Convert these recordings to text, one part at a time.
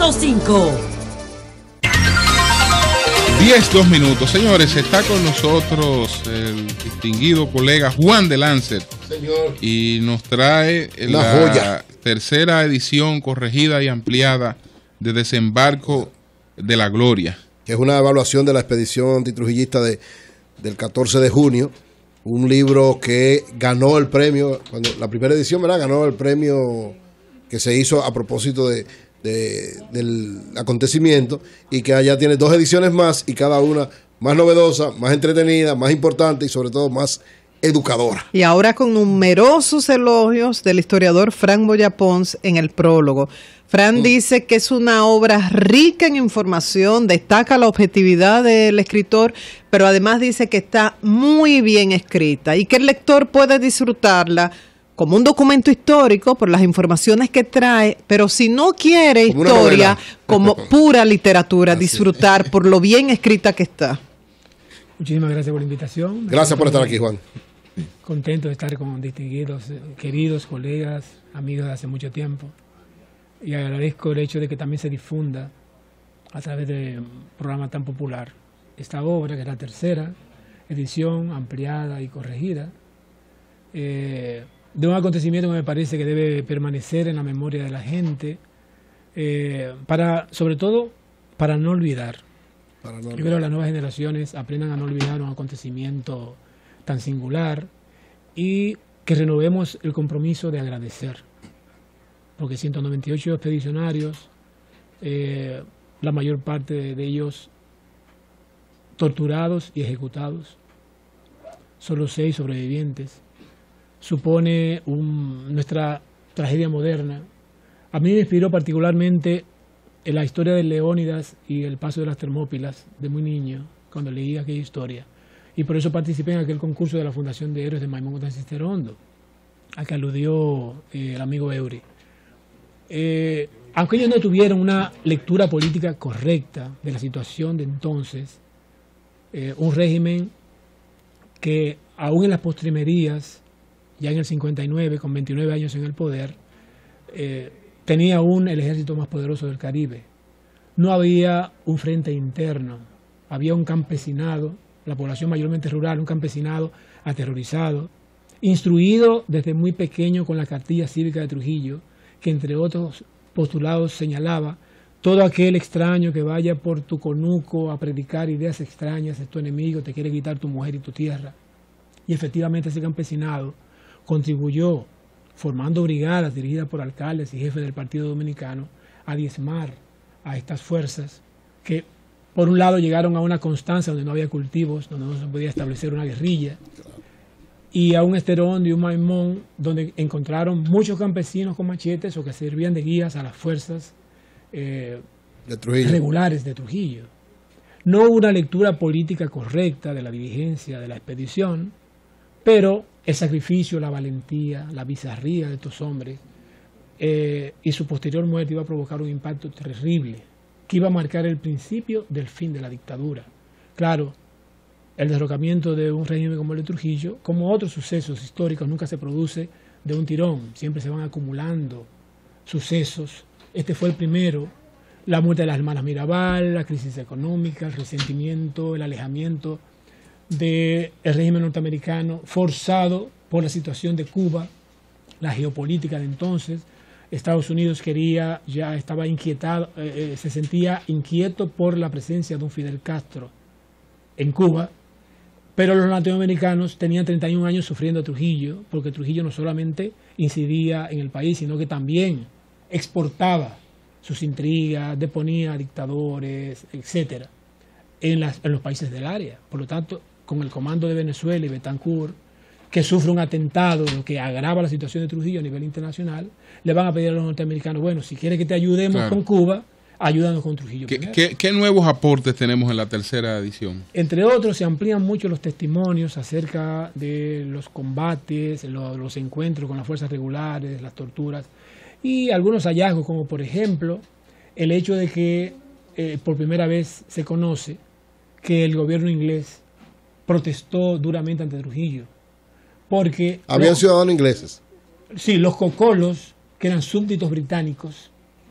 105. 10:02. Señores, está con nosotros el distinguido colega Juan de Lancer. Señor. Y nos trae la joya. Tercera edición corregida y ampliada de Desembarco de la Gloria. Que es una evaluación de la expedición antitrujillista del 14 de junio. Un libro que ganó el premio, cuando la primera edición, ¿verdad? Ganó el premio que se hizo a propósito del acontecimiento, y que allá tiene 2 ediciones más, y cada una más novedosa, más entretenida, más importante y sobre todo más educadora. Y ahora con numerosos elogios del historiador Fran Boya Pons en el prólogo. Fran dice que es una obra rica en información, destaca la objetividad del escritor, pero además dice que está muy bien escrita y que el lector puede disfrutarla como un documento histórico por las informaciones que trae, pero si no quiere como historia, como pura literatura, disfrutar por lo bien escrita que está. Muchísimas gracias por la invitación. Gracias por estar aquí, Juan. Contento de estar con distinguidos, queridos colegas, amigos de hace mucho tiempo. Y agradezco el hecho de que también se difunda a través de un programa tan popular esta obra, que es la tercera edición ampliada y corregida, de un acontecimiento que me parece que debe permanecer en la memoria de la gente, sobre todo para no olvidar. Yo creo que las nuevas generaciones aprendan a no olvidar un acontecimiento tan singular y que renovemos el compromiso de agradecer. Porque 198 expedicionarios, la mayor parte de ellos torturados y ejecutados, solo 6 sobrevivientes, supone nuestra tragedia moderna. A mí me inspiró particularmente en la historia de Leónidas y el paso de las Termópilas de muy niño, cuando leí aquella historia. Y por eso participé en aquel concurso de la Fundación de Héroes de Maimón Cisterondo, al que aludió el amigo Eury. Aunque ellos no tuvieron una lectura política correcta de la situación de entonces, un régimen que aún en las postrimerías, ya en el 59, con 29 años en el poder, tenía aún el ejército más poderoso del Caribe. No había un frente interno, había un campesinado, la población mayormente rural, un campesinado aterrorizado, instruido desde muy pequeño con la cartilla cívica de Trujillo, que entre otros postulados señalaba: todo aquel extraño que vaya por tu conuco a predicar ideas extrañas es tu enemigo, te quiere quitar tu mujer y tu tierra. Y efectivamente ese campesinado contribuyó, formando brigadas dirigidas por alcaldes y jefes del Partido Dominicano, a diezmar a estas fuerzas que, por un lado, llegaron a una constancia donde no había cultivos, donde no se podía establecer una guerrilla, y a un Esterón y un Maimón, donde encontraron muchos campesinos con machetes o que servían de guías a las fuerzas regulares de Trujillo. No hubo una lectura política correcta de la dirigencia de la expedición, pero el sacrificio, la valentía, la bizarría de estos hombres y su posterior muerte iba a provocar un impacto terrible que iba a marcar el principio del fin de la dictadura. Claro, el derrocamiento de un régimen como el de Trujillo, como otros sucesos históricos, nunca se produce de un tirón, siempre se van acumulando sucesos. Este fue el primero: la muerte de las hermanas Mirabal, la crisis económica, el resentimiento, el alejamiento del régimen norteamericano forzado por la situación de Cuba, la geopolítica de entonces. Estados Unidos estaba inquietado, se sentía inquieto por la presencia de un Fidel Castro en Cuba, pero los latinoamericanos tenían 31 años sufriendo a Trujillo, porque Trujillo no solamente incidía en el país, sino que también exportaba sus intrigas, deponía a dictadores, etcétera, en los países del área. Por lo tanto, con el comando de Venezuela y Betancourt, que sufre un atentado, lo que agrava la situación de Trujillo a nivel internacional, le van a pedir a los norteamericanos: bueno, si quieres que te ayudemos con Cuba, ayúdanos con Trujillo. ¿Qué nuevos aportes tenemos en la tercera edición? Entre otros, se amplían mucho los testimonios acerca de los combates, los encuentros con las fuerzas regulares, las torturas, y algunos hallazgos, como por ejemplo el hecho de que por primera vez se conoce que el gobierno inglés protestó duramente ante Trujillo, porque habían ciudadanos ingleses. Sí, los cocolos, que eran súbditos británicos,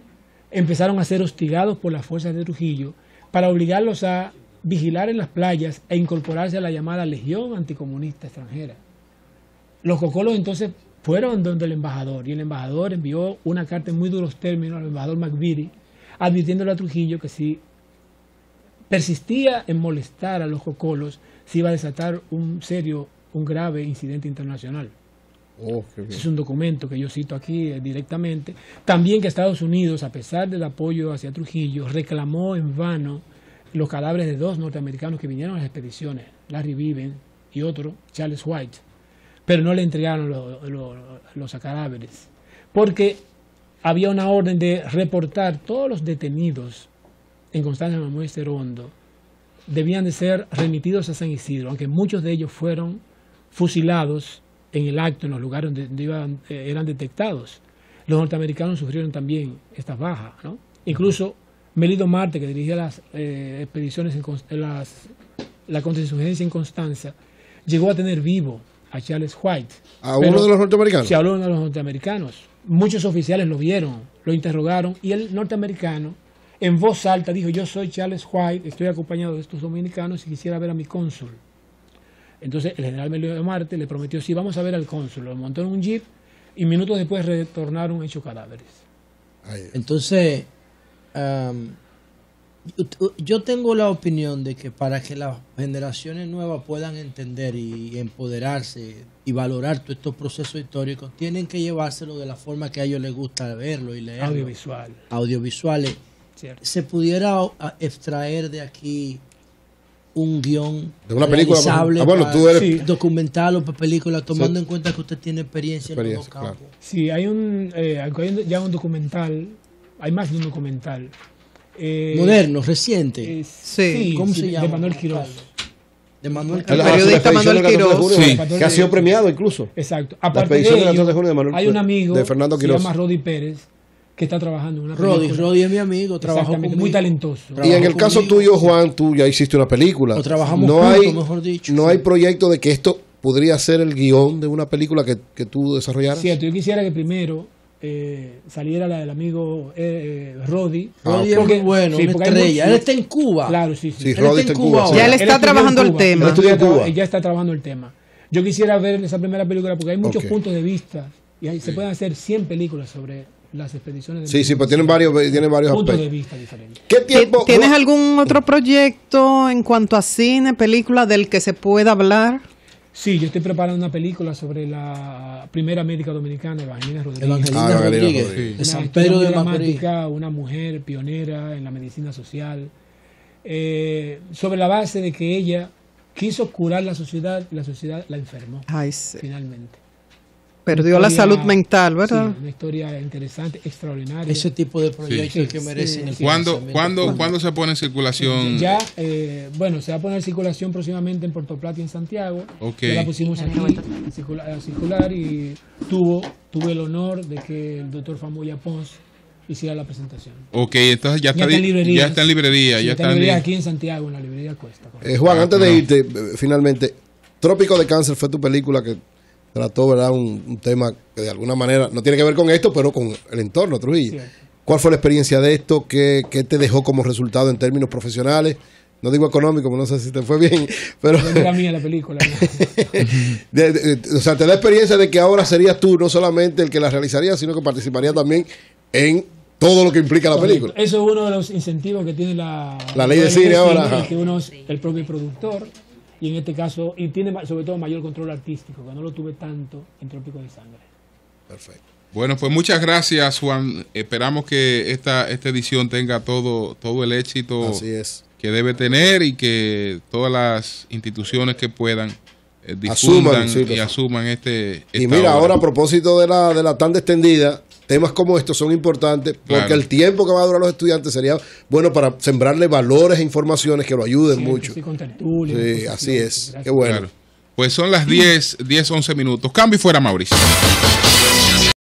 empezaron a ser hostigados por las fuerzas de Trujillo para obligarlos a vigilar en las playas e incorporarse a la llamada Legión Anticomunista Extranjera. Los cocolos entonces fueron donde el embajador, y el embajador envió una carta en muy duros términos al embajador McVitie, advirtiéndole a Trujillo que si persistía en molestar a los cocolos, se iba a desatar un grave incidente internacional. Ese es un documento que yo cito aquí directamente. También que Estados Unidos, a pesar del apoyo hacia Trujillo, reclamó en vano los cadáveres de 2 norteamericanos que vinieron a las expediciones, Larry Viven y otro, Charles White, pero no le entregaron los cadáveres, porque había una orden de reportar todos los detenidos en Constanza, Mamue y Cerro Hondo, debían de ser remitidos a San Isidro, aunque muchos de ellos fueron fusilados en el acto, en los lugares donde eran detectados. Los norteamericanos sufrieron también estas bajas, ¿no? Incluso Melido Marte, que dirigía las expediciones, la contrainsurgencia en Constanza, llegó a tener vivo a Charles White. ¿A uno de los norteamericanos? Sí, a uno de los norteamericanos. Muchos oficiales lo vieron, lo interrogaron, y el norteamericano, en voz alta, dijo: yo soy Charles White, estoy acompañado de estos dominicanos y quisiera ver a mi cónsul. Entonces el general Melido Marte le prometió: sí, vamos a ver al cónsul. Lo montó en un jeep y minutos después retornaron hechos cadáveres. Entonces, yo tengo la opinión de que para que las generaciones nuevas puedan entender y empoderarse y valorar todos estos procesos históricos, tienen que llevárselo de la forma que a ellos les gusta verlo y leerlo. Audiovisual. Audiovisuales. Cierto. ¿Se pudiera extraer de aquí un guión de una película? Bueno, tú eres... Sí. documental o película, tomando en cuenta que usted tiene experiencia en los dos campos? Claro. Sí, hay ya un documental, hay más de un documental. Moderno, reciente. Sí. ¿Cómo se llama? De Manuel Quirós. De Manuel El Quirós. periodista Manuel Quirós. Sí. Que ha sido premiado incluso. Exacto. La Aparte de expedición del 14 de ello, junio de Manuel, hay un amigo de Fernando se Quirós. llama Rodi Pérez, que está trabajando en una película. Rodi es mi amigo, trabajó Exactamente, conmigo. muy talentoso. Y en el Trabajó caso conmigo, tuyo, Juan, tú ya hiciste una película. O trabajamos no juntos, hay, mejor dicho. No hay proyecto de que esto podría ser el guión de una película que tú desarrollaras. Cierto, yo quisiera que primero saliera la del amigo Rodi. Rodi es Porque- muy bueno, sí, una porque hay estrella. mucho- Él está en Cuba. Claro, sí, sí. Sí, Él Rodi está está en en Cuba Cuba. ahora. Ya él Él está estudió trabajando en el Cuba. tema. Él estudió en Cuba. Ya está trabajando el tema. Yo quisiera ver esa primera película porque hay muchos Ok. puntos de vista y ahí se pueden hacer 100 películas sobre las expediciones de Sí, pues tienen varios puntos de aspectos. vista diferentes. ¿Qué tiempo? ¿Tienes algún otro proyecto en cuanto a cine, película del que se pueda hablar? Sí, yo estoy preparando una película sobre la primera médica dominicana, Evangelina Rodríguez. Evangelina Evangelina Rodríguez, Rodríguez. de Una San historia Pedro muy de Macorís. dramática, una mujer pionera en la medicina social, sobre la base de que ella quiso curar la sociedad y la sociedad la enfermó, Ay, sí. finalmente. Perdió la Historia- salud mental, ¿verdad? Sí, una historia interesante, extraordinaria. Ese tipo de proyectos Sí, que merecen el ¿Cuándo, financiamiento. ¿Cuándo se pone en circulación? Ya, bueno, se va a poner en circulación próximamente en Puerto Plata y en Santiago. Ok. Ya la pusimos aquí a circular y tuve el honor de que el doctor Famoya Pons hiciera la presentación. Ok, entonces ya está, en librerías. ya está en librería. Sí, ya está está en en librería li- aquí en Santiago, en la librería Cuesta. correcto. Juan, antes de no. irte, finalmente, Trópico de Cáncer fue tu película que trató, ¿verdad? Un tema que de alguna manera no tiene que ver con esto, pero con el entorno, Trujillo. Cierto. ¿Cuál fue la experiencia de esto? ¿Qué te dejó como resultado en términos profesionales? No digo económico, porque no sé si te fue bien, pero... No era mía la película. ¿no? O sea, te da experiencia de que ahora serías tú no solamente el que la realizaría, sino que participaría también en todo lo que implica la película. Eso es uno de los incentivos que tiene la ley de cine ahora, ajá. que uno es el propio productor y en este caso, y tiene sobre todo mayor control artístico, que no lo tuve tanto en Trópico de Sangre. Perfecto. Bueno, pues muchas gracias, Juan. Esperamos que esta edición tenga todo el éxito Así es. que debe tener y que todas las instituciones que puedan difundan Asuman, sí, y asuman Y esta mira, obra. ahora a propósito de la tanda extendida, temas como estos son importantes porque Claro. el tiempo que va a durar los estudiantes sería bueno para sembrarle valores e informaciones que lo ayuden Cierto, mucho. sí, con tertulia, Sí, cosas así así. pues, es. Gracias. Qué bueno. Claro. Pues son las 10, 11 minutos. Cambio y fuera, Mauricio.